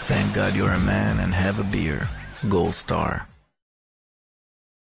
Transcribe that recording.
Thank God you're a man and have a beer. Goldstar.